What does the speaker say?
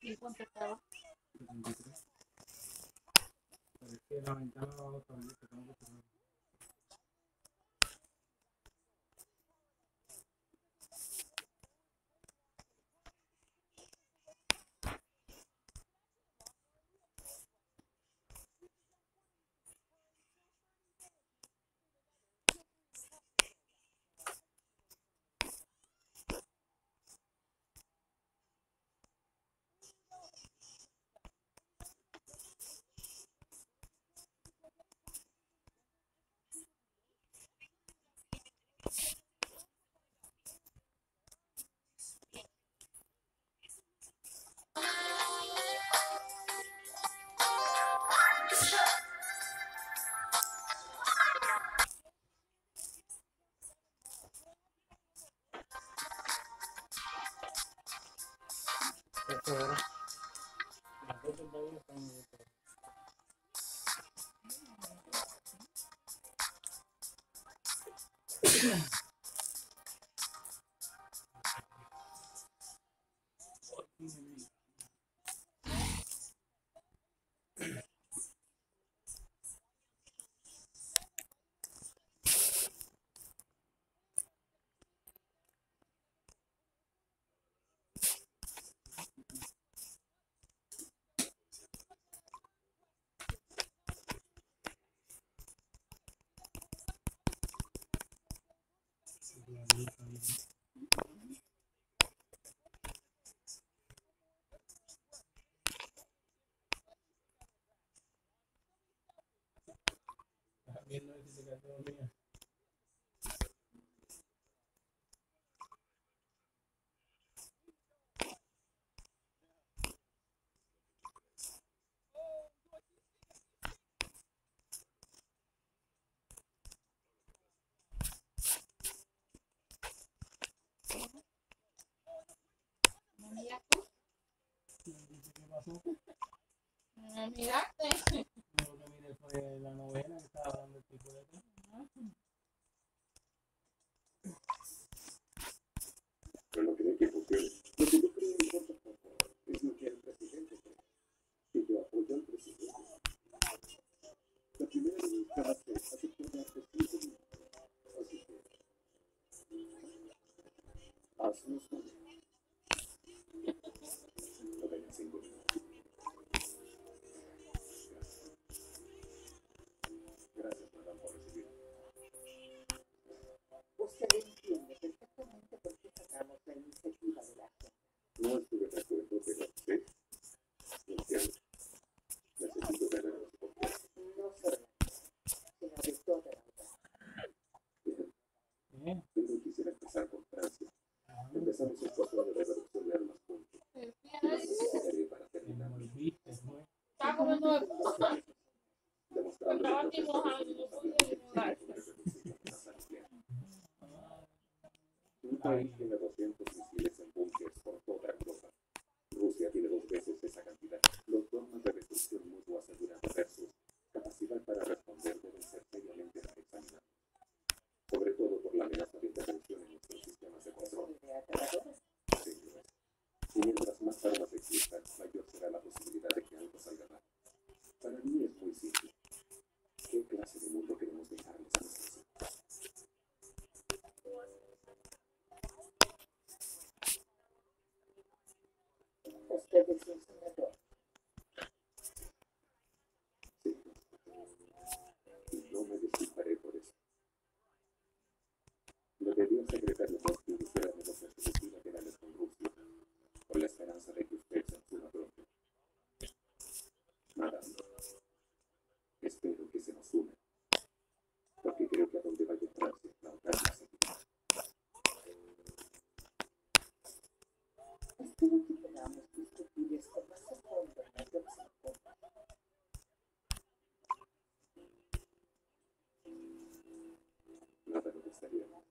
¿Y cuánto estaba? 73. Pero es que la ventana abajo también que tengo que cerrar. Esto ahora. Las dos todavía están abiertas. También no dice que todo mía. ¿Me miraste? ¿Qué pasó? ¿Me miraste? Lo que miré fue la novela que estaba dando el tipo de acá. Pero lo que hay que funcione. Lo que yo creo importa poco es lo que el presidente cree. Y yo apoyo al presidente. La primera ministra hace por hace 5 minutos. Así que haznos un. No vengan 5 minutos. Gracias, madame, por recibirme. Usted entiende perfectamente por qué sacamos la iniciativa de la agenda. No estuve de acuerdo, pero sí. Lo entiendo. Necesito ganar los votos. No solo sino de toda la Unión. Bien. Pero quisiera empezar con Francia. Empezamos el proceso de reducción de armas juntos. Y lo necesitaré para Te terminar. envolviste, fue. Está comiendo el Demostrando estaba que aquí mojado y no podía inundarse. Un país tiene 200 misiles en búnkers por toda Europa. Rusia tiene 2 veces esa cantidad. Los normas de destrucción mutua aseguradas versus capacidad para responder deben ser seriamente reexaminados. Sobre todo por la amenaza de intervención en nuestros sistemas de control. Sí, lo es. Y mientras más armas existan, mayor será la posibilidad de que algo salga mal. Para mí es muy simple. ¿Qué clase de mundo queremos dejarles a nuestros hijos? Usted es un senador. Sí. Y no me disculparé por eso. Debería el secretario Moscow iniciar negociaciones bilaterales con Rusia, con la esperanza de que usted se abstenga pronto. Madame, espero que se nos una, porque creo que a donde vaya Francia, la OTAN la seguirá. Espero que podamos discutir esto más a fondo en la próxima cumbre. Nada me gustaría más.